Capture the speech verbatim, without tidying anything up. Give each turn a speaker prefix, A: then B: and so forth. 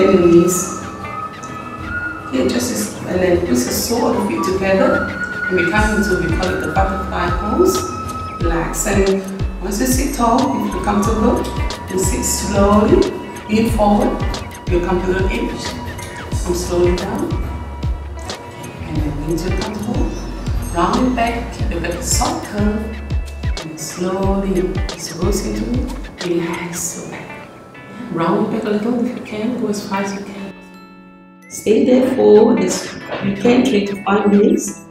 A: bend your knees. Okay, just and then put your sole of the feet together. And we come into, we call it the butterfly pose. Relax, and once you sit tall, if you're comfortable, you sit slowly, lean forward. You come to the edge. Come slowly down. And then into the comfortable. Round it back, keep the back soft curve. And slowly, as you go into it, relax your back. Round it back a little if you can, go as far as you can. Stay there for this, you can three to five minutes.